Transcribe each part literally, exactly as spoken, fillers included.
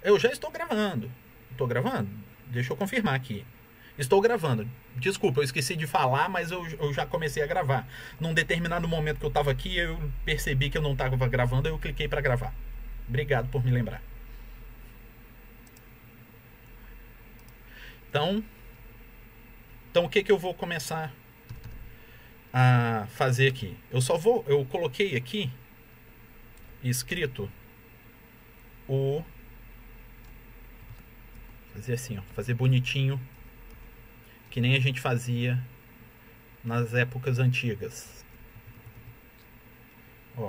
Eu já estou gravando. Estou gravando? Deixa eu confirmar aqui. Estou gravando. Desculpa, eu esqueci de falar, mas eu, eu já comecei a gravar. Num determinado momento que eu estava aqui, eu percebi que eu não estava gravando, eu cliquei para gravar. Obrigado por me lembrar. Então, então o que que eu vou começar a fazer aqui? Eu só vou, eu coloquei aqui escrito o fazer assim, ó, fazer bonitinho, que nem a gente fazia nas épocas antigas. Ó.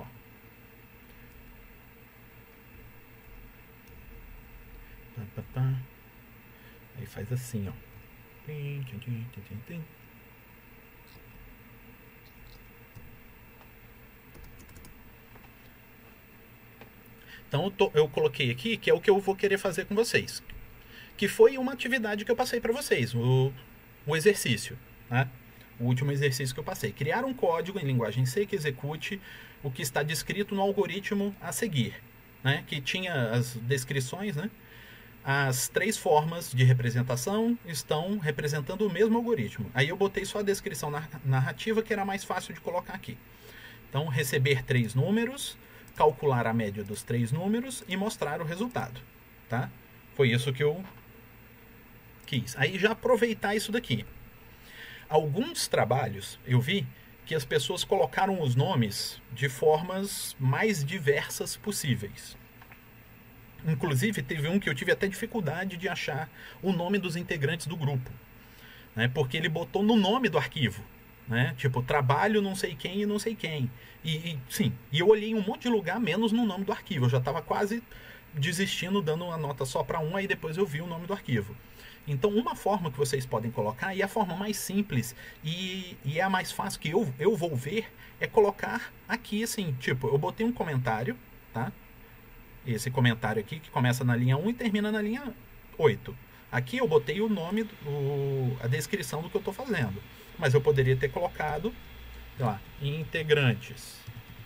Pá, pá, pá. Aí faz assim, ó. Então eu, tô, eu coloquei aqui que é o que eu vou querer fazer com vocês, que foi uma atividade que eu passei para vocês, o, o exercício, né? O último exercício que eu passei. Criar um código em linguagem C que execute o que está descrito no algoritmo a seguir, né? Que tinha as descrições, né? As três formas de representação estão representando o mesmo algoritmo. Aí eu botei só a descrição narrativa, que era mais fácil de colocar aqui. Então, receber três números, calcular a média dos três números e mostrar o resultado, tá? Foi isso que eu quis. Aí já aproveitar isso daqui. Alguns trabalhos eu vi que as pessoas colocaram os nomes de formas mais diversas possíveis. Inclusive, teve um que eu tive até dificuldade de achar o nome dos integrantes do grupo, né? Porque ele botou no nome do arquivo, né? Tipo, trabalho não sei quem e não sei quem. E, e sim, e eu olhei em um monte de lugar, menos no nome do arquivo. Eu já estava quase desistindo, dando uma nota só para um, aí depois eu vi o nome do arquivo. Então, uma forma que vocês podem colocar, e a forma mais simples, e, e é a mais fácil que eu, eu vou ver, é colocar aqui, assim, tipo, eu botei um comentário, tá? Esse comentário aqui, que começa na linha um e termina na linha oito. Aqui eu botei o nome, o, a descrição do que eu estou fazendo. Mas eu poderia ter colocado, sei lá, integrantes.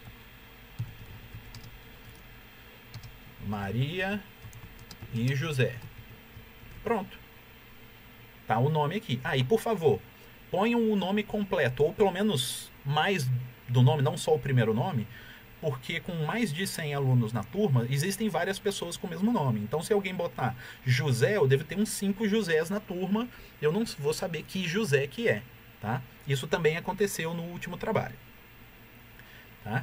Maria e José. Pronto. Tá o nome aqui. Aí, ah, por favor, ponham o nome completo, ou pelo menos mais do nome, não só o primeiro nome, porque com mais de cem alunos na turma, existem várias pessoas com o mesmo nome. Então, se alguém botar José, eu devo ter uns cinco Josés na turma, eu não vou saber que José que é, tá? Isso também aconteceu no último trabalho, tá?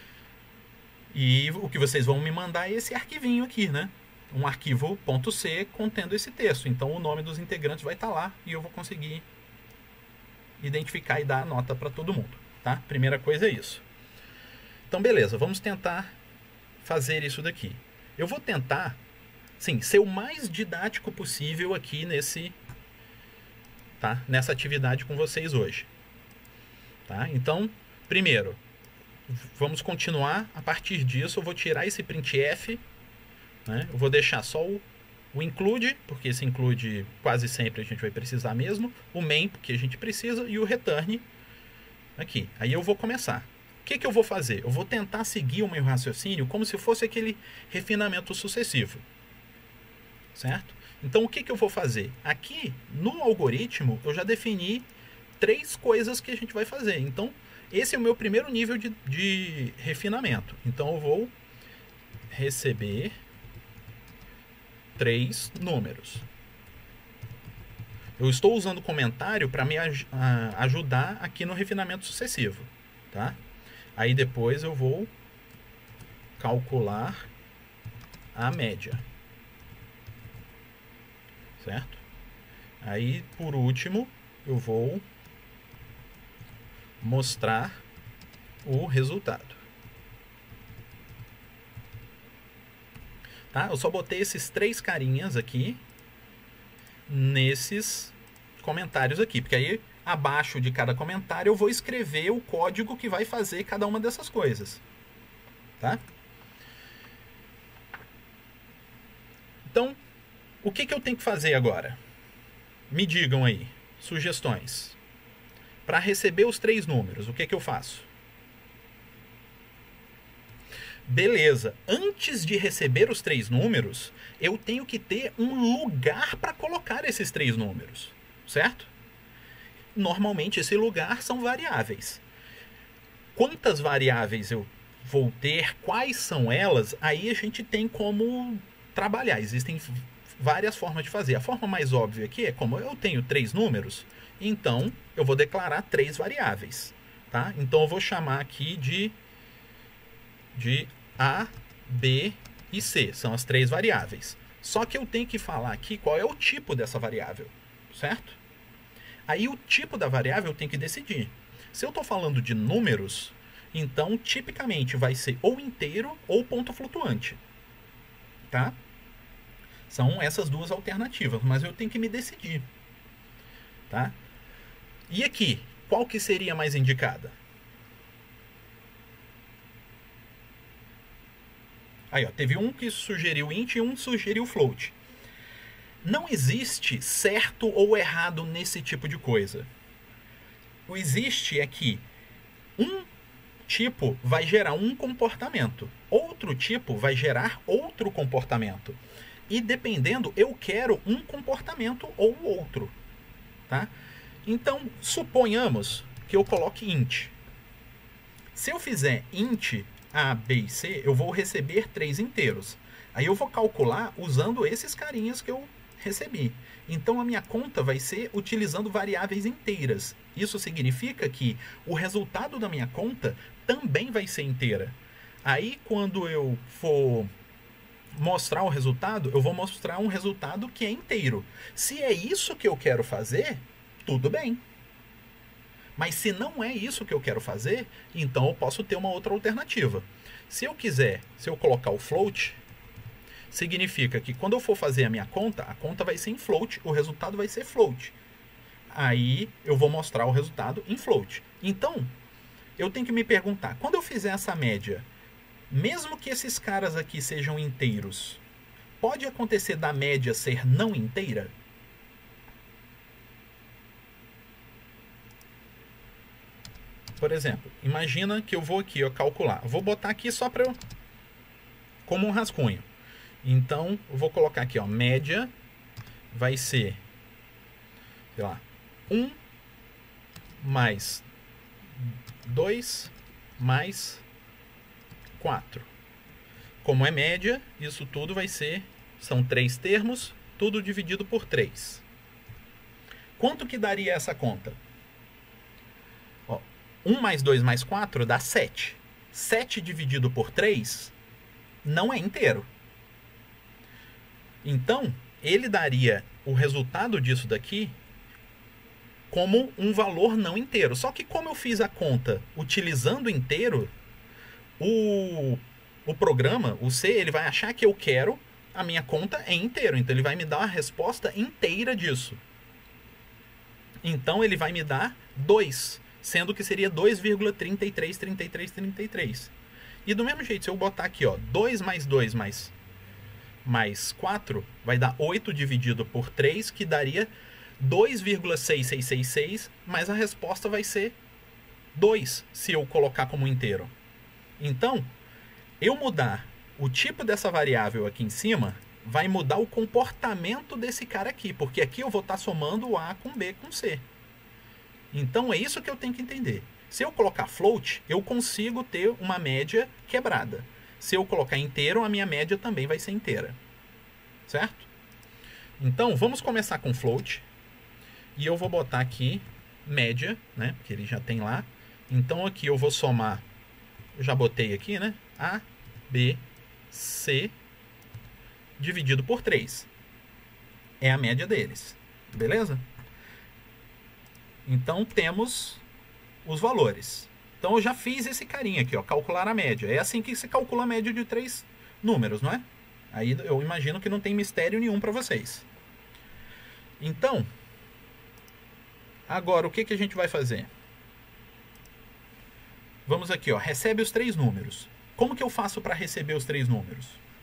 E o que vocês vão me mandar é esse arquivinho aqui, né? Um arquivo .c contendo esse texto. Então, o nome dos integrantes vai estar lá e eu vou conseguir identificar e dar a nota para todo mundo, tá? Primeira coisa é isso. Então, beleza, vamos tentar fazer isso daqui. Eu vou tentar, sim, ser o mais didático possível aqui nesse, tá? Nessa atividade com vocês hoje. Tá? Então, primeiro, vamos continuar. A partir disso, eu vou tirar esse printf, né? Eu vou deixar só o, o include, porque esse include quase sempre a gente vai precisar mesmo, o main, porque a gente precisa, e o return aqui. Aí eu vou começar. O que, que eu vou fazer? Eu vou tentar seguir o meu raciocínio como se fosse aquele refinamento sucessivo. Certo? Então, o que, que eu vou fazer? Aqui, no algoritmo, eu já defini três coisas que a gente vai fazer. Então, esse é o meu primeiro nível de, de refinamento. Então, eu vou receber três números. Eu estou usando comentário para me aj ajudar aqui no refinamento sucessivo. Tá? Aí depois eu vou calcular a média. Certo? Aí, por último, eu vou mostrar o resultado. Tá? Eu só botei esses três carinhas aqui nesses comentários aqui, porque aí abaixo de cada comentário eu vou escrever o código que vai fazer cada uma dessas coisas. Tá? Então, o que, que eu tenho que fazer agora? Me digam aí, sugestões. Para receber os três números, o que, que eu faço? Beleza. Antes de receber os três números, eu tenho que ter um lugar para colocar esses três números, certo? Normalmente esse lugar são variáveis. Quantas variáveis eu vou ter, quais são elas, aí a gente tem como trabalhar. Existem várias formas de fazer. A forma mais óbvia aqui é como eu tenho três números, então eu vou declarar três variáveis. Tá? Então eu vou chamar aqui de, de A, B e C. São as três variáveis. Só que eu tenho que falar aqui qual é o tipo dessa variável, certo? Aí o tipo da variável eu tenho que decidir. Se eu estou falando de números, então tipicamente vai ser ou inteiro ou ponto flutuante. Tá? São essas duas alternativas, mas eu tenho que me decidir. Tá? E aqui, qual que seria mais indicada? Aí, ó, teve um que sugeriu int e um sugeriu float. Não existe certo ou errado nesse tipo de coisa. O existe é que um tipo vai gerar um comportamento, outro tipo vai gerar outro comportamento. E dependendo, eu quero um comportamento ou outro. Tá? Então, suponhamos que eu coloque int. Se eu fizer int A, B e C, eu vou receber três inteiros. Aí eu vou calcular usando esses carinhas que eu recebi. Então a minha conta vai ser utilizando variáveis inteiras. Isso significa que o resultado da minha conta também vai ser inteira. Aí quando eu for mostrar o resultado, eu vou mostrar um resultado que é inteiro. Se é isso que eu quero fazer, tudo bem. Mas se não é isso que eu quero fazer, então eu posso ter uma outra alternativa. Se eu quiser, se eu colocar o float, significa que quando eu for fazer a minha conta, a conta vai ser em float, o resultado vai ser float. Aí eu vou mostrar o resultado em float. Então, eu tenho que me perguntar, quando eu fizer essa média, mesmo que esses caras aqui sejam inteiros, pode acontecer da média ser não inteira? Por exemplo, imagina que eu vou aqui ó, calcular. Vou botar aqui só para eu... como um rascunho. Então, eu vou colocar aqui, ó, média vai ser, sei lá, um mais dois mais quatro. Como é média, isso tudo vai ser, são três termos, tudo dividido por três. Quanto que daria essa conta? Ó, um mais dois mais quatro dá sete. sete dividido por três não é inteiro. Então, ele daria o resultado disso daqui como um valor não inteiro. Só que como eu fiz a conta utilizando inteiro, o, o programa, o C, ele vai achar que eu quero a minha conta em inteiro. Então, ele vai me dar a resposta inteira disso. Então, ele vai me dar dois, sendo que seria dois vírgula trinta e três, trinta e três, trinta e três. E do mesmo jeito, se eu botar aqui, ó, dois mais dois mais, mais quatro, vai dar oito dividido por três, que daria dois vírgula seis seis seis seis, mas a resposta vai ser dois, se eu colocar como inteiro. Então, eu mudar o tipo dessa variável aqui em cima, vai mudar o comportamento desse cara aqui, porque aqui eu vou estar somando o A com B com C. Então, é isso que eu tenho que entender. Se eu colocar float, eu consigo ter uma média quebrada. Se eu colocar inteiro, a minha média também vai ser inteira. Certo? Então, vamos começar com float. E eu vou botar aqui média, né? Porque ele já tem lá. Então, aqui eu vou somar, eu já botei aqui, né? A, B, C, dividido por três. É a média deles. Beleza? Então, temos os valores. Então, eu já fiz esse carinha aqui, ó, calcular a média. É assim que se calcula a média de três números, não é? Aí eu imagino que não tem mistério nenhum para vocês. Então, agora o que, que a gente vai fazer? Vamos aqui, ó, recebe os três números. Como que eu faço para receber os três números?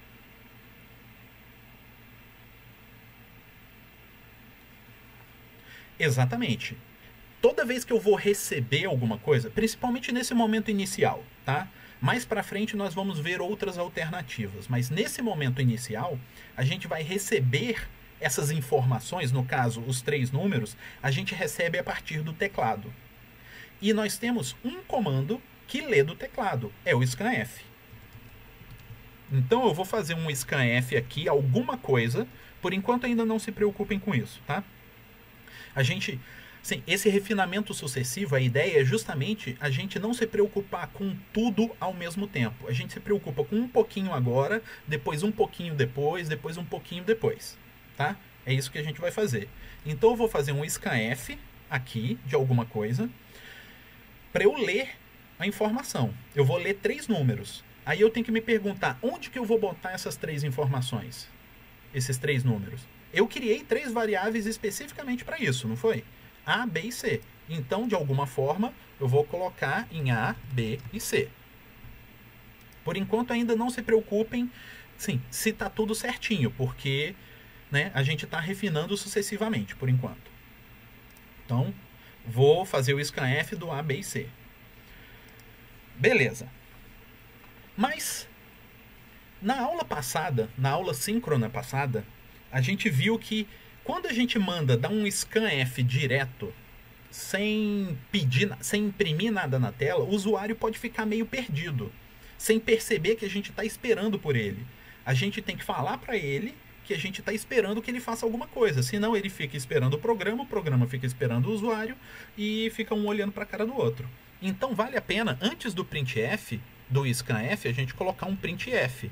Exatamente. Toda vez que eu vou receber alguma coisa, principalmente nesse momento inicial, tá? Mais para frente nós vamos ver outras alternativas, mas nesse momento inicial, a gente vai receber essas informações, no caso, os três números, a gente recebe a partir do teclado. E nós temos um comando que lê do teclado, é o scanf. Então eu vou fazer um scanf aqui, alguma coisa, por enquanto ainda não se preocupem com isso, tá? A gente, sim, esse refinamento sucessivo, a ideia é justamente a gente não se preocupar com tudo ao mesmo tempo. A gente se preocupa com um pouquinho agora, depois um pouquinho depois, depois um pouquinho depois, tá? É isso que a gente vai fazer. Então eu vou fazer um scanf aqui de alguma coisa para eu ler a informação. Eu vou ler três números. Aí eu tenho que me perguntar onde que eu vou botar essas três informações, esses três números. Eu criei três variáveis especificamente para isso, não foi? A, B e C. Então, de alguma forma, eu vou colocar em A, B e C. Por enquanto, ainda não se preocupem, sim, se está tudo certinho, porque, né, a gente está refinando sucessivamente, por enquanto. Então, vou fazer o scanf do A, B e C. Beleza. Mas, na aula passada, na aula síncrona passada, a gente viu que quando a gente manda dar um scanf direto, sem pedir, sem imprimir nada na tela, o usuário pode ficar meio perdido, sem perceber que a gente está esperando por ele. A gente tem que falar para ele que a gente está esperando que ele faça alguma coisa, senão ele fica esperando o programa, o programa fica esperando o usuário e fica um olhando para a cara do outro. Então vale a pena, antes do printf, do scanf, a gente colocar um printf.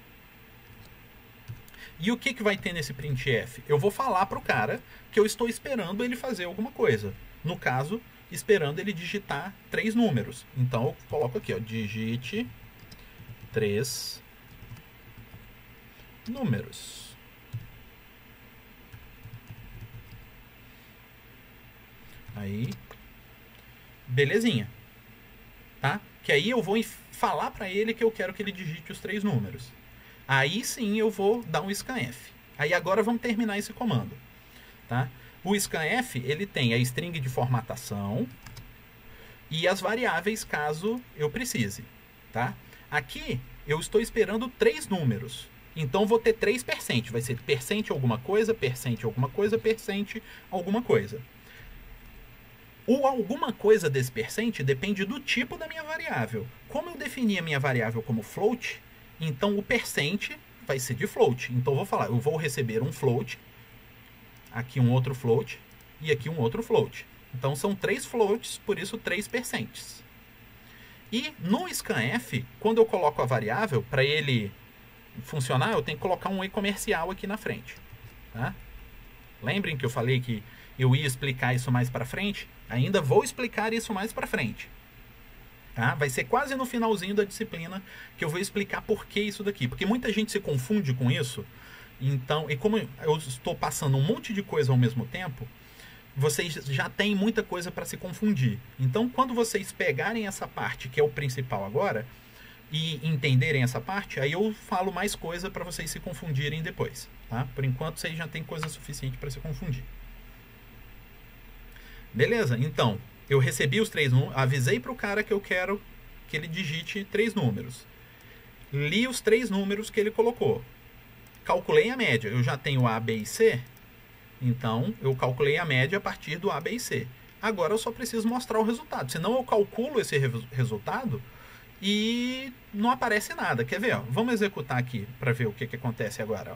E o que, que vai ter nesse printf? Eu vou falar para o cara que eu estou esperando ele fazer alguma coisa. No caso, esperando ele digitar três números. Então eu coloco aqui, ó, digite três números. Aí, belezinha. Tá? Que aí eu vou falar para ele que eu quero que ele digite os três números. Aí sim eu vou dar um scanf. Aí agora vamos terminar esse comando. Tá? O scanf, ele tem a string de formatação e as variáveis caso eu precise. Tá? Aqui eu estou esperando três números. Então vou ter três percent. Vai ser percent alguma coisa, percent alguma coisa, percent alguma coisa. O alguma coisa desse percent depende do tipo da minha variável. Como eu defini a minha variável como float, então o percent vai ser de float. Então eu vou falar, eu vou receber um float, aqui um outro float e aqui um outro float. Então são três floats, por isso três percents. E no scanf, quando eu coloco a variável, para ele funcionar, eu tenho que colocar um e comercial aqui na frente. Tá? Lembrem que eu falei que eu ia explicar isso mais para frente? Ainda vou explicar isso mais para frente. Tá? Vai ser quase no finalzinho da disciplina que eu vou explicar por que isso daqui. Porque muita gente se confunde com isso. Então, e como eu estou passando um monte de coisa ao mesmo tempo, vocês já têm muita coisa para se confundir. Então, quando vocês pegarem essa parte, que é o principal agora, e entenderem essa parte, aí eu falo mais coisa para vocês se confundirem depois. Tá? Por enquanto, vocês já têm coisa suficiente para se confundir. Beleza? Então, eu recebi os três números, avisei para o cara que eu quero que ele digite três números. Li os três números que ele colocou. Calculei a média. Eu já tenho A, B e C. Então, eu calculei a média a partir do A, B e C. Agora eu só preciso mostrar o resultado. Senão eu calculo esse re resultado e não aparece nada. Quer ver? Ó? Vamos executar aqui para ver o que, que acontece agora. Ó.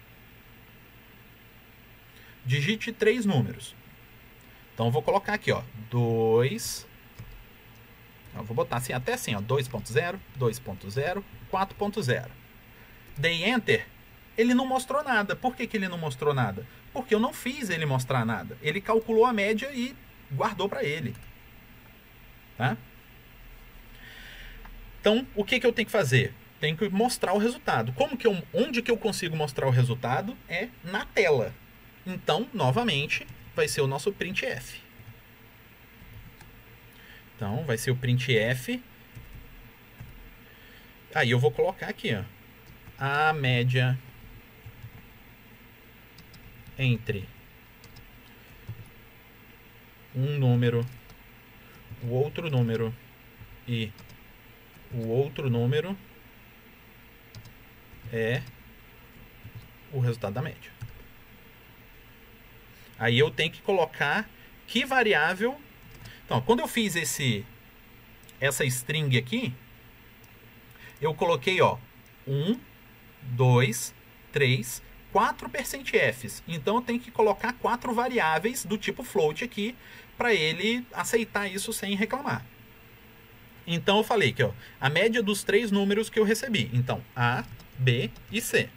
Digite três números. Então eu vou colocar aqui, ó, dois, eu vou botar assim, até assim, ó, dois ponto zero, dois ponto zero, quatro ponto zero. Dei Enter, ele não mostrou nada. Por que que ele não mostrou nada? Porque eu não fiz ele mostrar nada. Ele calculou a média e guardou para ele. Tá? Então, o que que eu tenho que fazer? Tenho que mostrar o resultado. Como que eu, onde que eu consigo mostrar o resultado? É na tela. Então, novamente, vai ser o nosso printf. Então, vai ser o printf. Aí eu vou colocar aqui, ó, a média entre um número, o outro número e o outro número é o resultado da média. Aí eu tenho que colocar que variável... Então, quando eu fiz esse, essa string aqui, eu coloquei, ó, um, dois, três, quatro %fs. Então eu tenho que colocar quatro variáveis do tipo float aqui para ele aceitar isso sem reclamar. Então eu falei que, ó, a média dos três números que eu recebi. Então, A, B e C.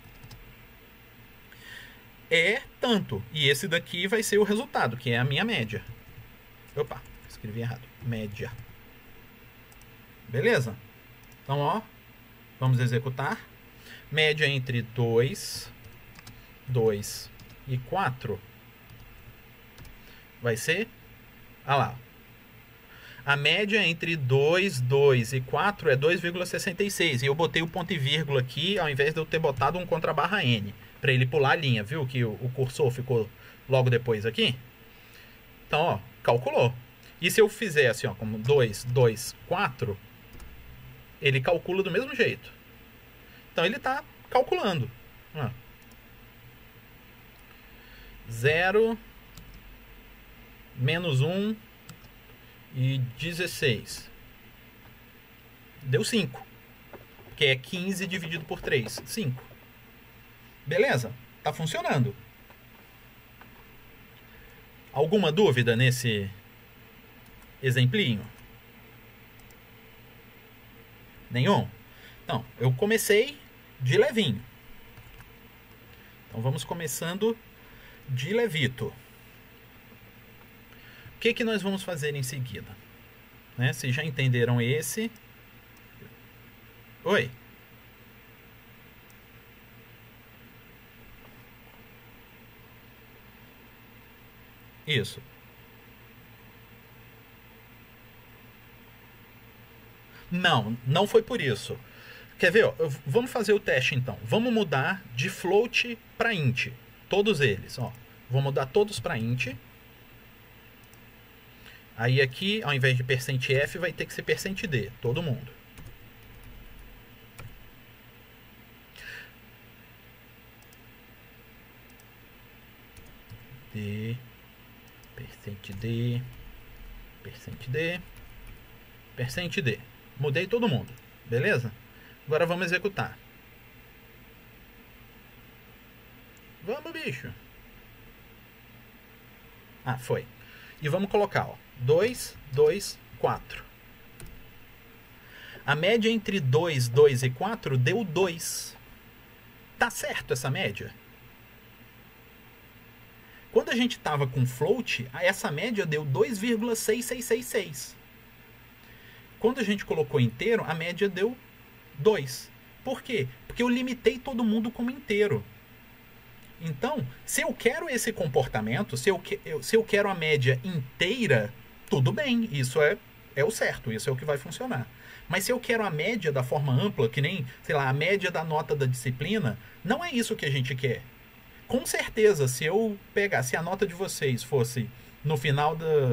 É tanto. E esse daqui vai ser o resultado, que é a minha média. Opa, escrevi errado. Média. Beleza? Então, ó, vamos executar. Média entre dois, dois e quatro vai ser... Ah lá. A média entre dois, dois e quatro é dois vírgula sessenta e seis. E eu botei o ponto e vírgula aqui, ao invés de eu ter botado um contra barra N. Para ele pular a linha, viu? Que o, o cursor ficou logo depois aqui. Então, ó, calculou. E se eu fizer assim, ó, como dois, dois, quatro, ele calcula do mesmo jeito. Então ele está calculando. Ó. zero, menos um e dezesseis. Deu cinco. Que é quinze dividido por três. cinco. Beleza? Tá funcionando. Alguma dúvida nesse exemplinho? Nenhum? Então, eu comecei de levinho. Então, vamos começando de levito. O que que nós vamos fazer em seguida? Né? Vocês já entenderam esse? Oi? Isso. Não, não foi por isso. Quer ver? Ó, vamos fazer o teste então. Vamos mudar de float para int. Todos eles. Ó. Vou mudar todos para int. Aí aqui, ao invés de %f, vai ter que ser %d. Todo mundo. D, %d, %d, %d. Mudei todo mundo. Beleza? Agora vamos executar. Vamos, bicho. Ah, foi. E vamos colocar, ó, dois, dois, quatro. A média entre dois, dois e quatro deu dois. Tá certo essa média? Quando a gente estava com float, essa média deu dois vírgula seis seis seis seis. Quando a gente colocou inteiro, a média deu dois. Por quê? Porque eu limitei todo mundo como inteiro. Então, se eu quero esse comportamento, se eu, que, eu, se eu quero a média inteira, tudo bem, isso é, é o certo, isso é o que vai funcionar. Mas se eu quero a média da forma ampla, que nem, sei lá, a média da nota da disciplina, não é isso que a gente quer. Com certeza, se eu pegar, se a nota de vocês fosse no final da,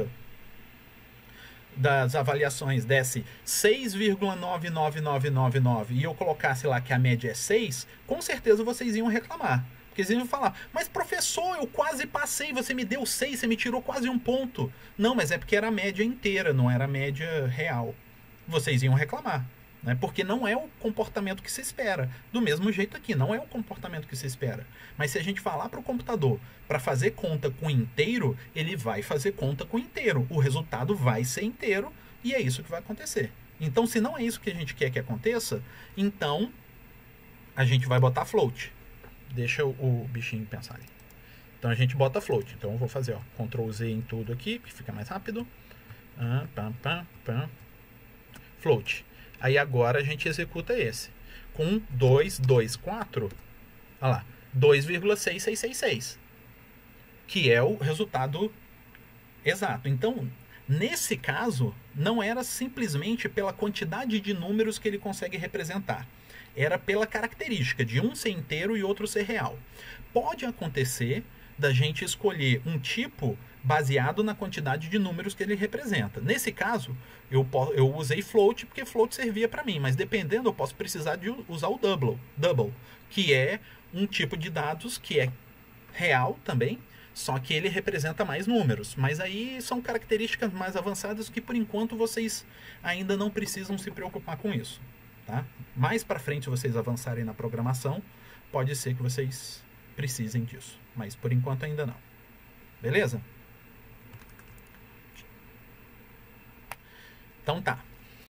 das avaliações desse seis vírgula nove nove nove nove nove e eu colocasse lá que a média é seis, com certeza vocês iam reclamar. Porque eles iam falar, mas professor, eu quase passei, você me deu seis, você me tirou quase um ponto. Não, mas é porque era a média inteira, não era a média real. Vocês iam reclamar. Né? Porque não é o comportamento que se espera. Do mesmo jeito aqui, não é o comportamento que se espera. Mas se a gente falar para o computador para fazer conta com inteiro, ele vai fazer conta com inteiro. O resultado vai ser inteiro e é isso que vai acontecer. Então, se não é isso que a gente quer que aconteça, então a gente vai botar float. Deixa o, o bichinho pensar ali. Então a gente bota float. Então eu vou fazer, ó, control Z em tudo aqui, que fica mais rápido. Ah, pam, pam, pam. Float. Aí agora a gente executa esse. Com dois, dois, quatro. Olha lá. dois vírgula seis seis seis seis. Que é o resultado exato. Então, nesse caso, não era simplesmente pela quantidade de números que ele consegue representar. Era pela característica de um ser inteiro e outro ser real. Pode acontecer da gente escolher um tipo baseado na quantidade de números que ele representa. Nesse caso, eu, eu usei float porque float servia para mim, mas dependendo eu posso precisar de usar o double, double, que é um tipo de dados que é real também, só que ele representa mais números. Mas aí são características mais avançadas que por enquanto vocês ainda não precisam se preocupar com isso. Tá? Mais para frente vocês avançarem na programação, pode ser que vocês precisem disso, mas por enquanto ainda não. Beleza? Então tá.